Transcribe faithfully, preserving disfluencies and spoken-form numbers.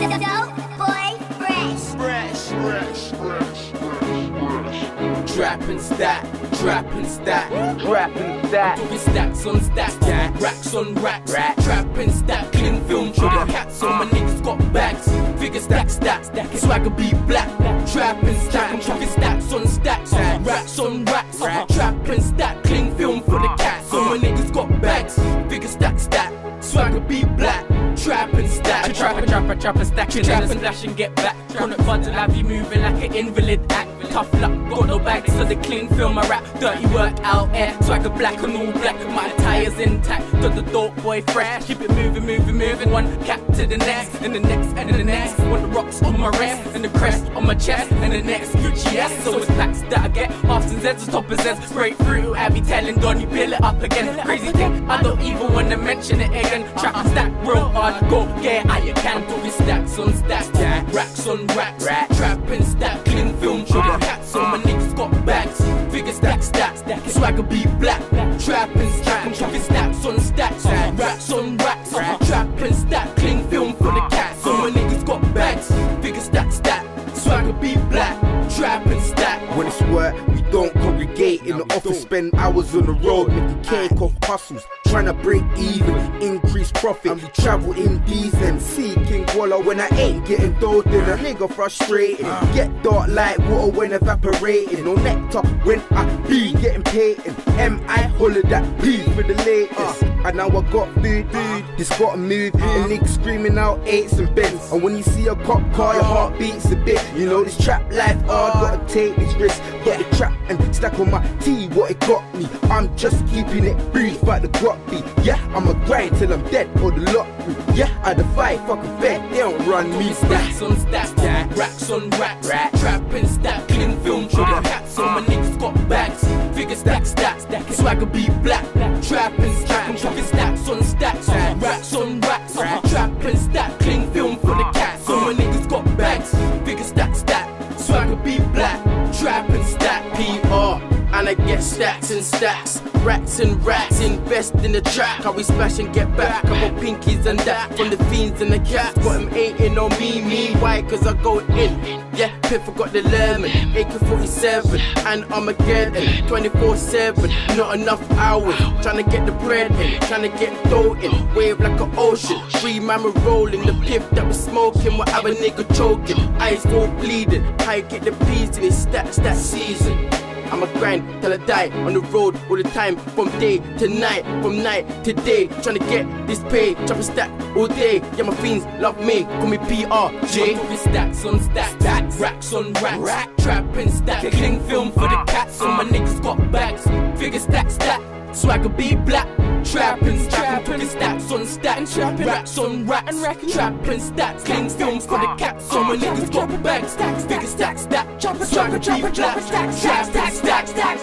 TrapnStack, TrapnStack, TrapnStack. I'm talking stacks on stacks, stacks. Racks on racks, racks. TrapnStack, clean film for the cats. All my niggas got bags. Figure stack, stack, stack. Swagger be black. TrapnStack, I'm talking stacks on stacks, racks on racks. TrapnStack, clean film for the cats. All my niggas got bags. Figure stack, stack. Swagger be black. TrapnStack, trapper, trapper, trapper, stacking, trap and splash and get back. Chronic buds will have you moving like an invalid act. Tough luck, got no bags, so the clean film I rap. Dirty work out air, swagger black and all black. My tires intact, got the dope boy fresh. Keep it moving, moving, moving. One cap to the next, and the next, and the next. Want the rocks on my wrist, and the crest on my chest, and the next Gucci S. So it's packs that I get, halves and Z's, top of Z's. Breakthrough, I be telling Donnie, bill it up again. Crazy thing, I don't even wanna mention it again. TrapnStack, real hard, go get how you can. Talking stacks on stacks, racks on racks. TrapnStack, clean film, show the hats. All my niggas got bags. Figure stack, stack, stack. Swagger be black. TrapnStack, I'm talking stacks on stacks, racks on racks. TrapnStack, clean film for the cats. All my niggas got bags. Figure stack, stack. Swagger be black. TrapnStack. When it's work, we don't congregate in the office, spend hours on the road, making cake off hustles, trying to break even, increase profit. And we travel in these and seeking Walla when I ain't getting doled in. A nigga frustrated, get dark like water when evaporating. No nectar when I be getting paid. M I holler that P for the latest. And now I got food, food, this gotta move. And niggas screaming out eights and bends. And when you see a cop car, your heart beats a bit. You know this trap life hard, gotta take this risk. Got the trap and stack on my T, what it got me. I'm just keeping it brief like the Groppy. Yeah, I'ma grind till I'm dead or the lottery. Yeah, I defy fucking bed, they don't run me. Stacks on stacks, racks on racks. TrapnStack, clean film, show the hats. All my niggas got bags. Figure stack, stack, stack. Swagger be black. TrapnStack, I'm talking stacks on stacks, racks on racks. TrapnStack, clean film for the cats. All my niggas got bags. Figure stack, stack. Swagger be black. TrapnStack, P R. And I get stacks and stacks, racks and racks. Invest in the track, how we splash and get back. Couple pinkies and that from the fiends and the cats. Got them hating on me, me, why? Cause I go in. Yeah, Piff forgot the lemon, A K forty-seven and Armageddon, twenty-four seven, not enough hours. Tryna get the bread in, tryna get dough in. Wave like an ocean, three man were rolling. The Piff that was smoking, whatever nigga choking. Eyes go bleeding, how you get the peas in his stacks that season. I'ma grind till I die on the road all the time, from day to night, from night to day, tryna get this pay, TrapnStack all day. Yeah, my fiends love me, call me P R J. I'm talking stacks on stacks, stacks, racks on racks. TrapnStack, clean film for the cats. All my niggas got bags. Figure stack, stack. Swagger be black. TrapnStack, I'm talking stacks on stacks, racks on racks. TrapnStack, clean films for the cats. All my niggas got bags. Figure stack, stack. Swagger be black. TrapnStack, stack, stack.